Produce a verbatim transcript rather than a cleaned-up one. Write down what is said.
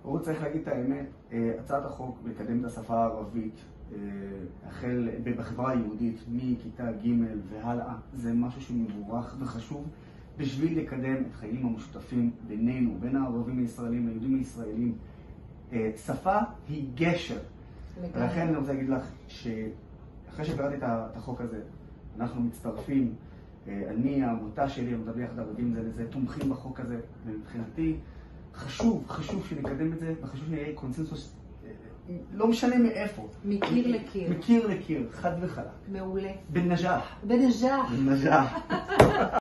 הוא צריך להגיד את האמת, הצעת החוק מקדם את השפה הערבית, החל בחברה היהודית מכיתה ג' והלאה, זה משהו שהוא מבורך וחשוב בשביל לקדם את חיים המשותפים בינינו, בין הערבים הישראלים ליהודים הישראלים. שפה היא גשר. ולכן אני רוצה להגיד לך שאחרי שקראתי את החוק הזה, אנחנו מצטרפים, אני, העמותה שלי, עמותה ביחד ערבים זה לזה, תומכים בחוק הזה, ומבחינתי חשוב, חשוב שנקדם את זה, וחשוב שנהיה קונסנזוס, לא משנה מאיפה. מקיר לקיר. מקיר לקיר, חד וחלק. מעולה. בנג'אח. בנג'אח. בנג'אח.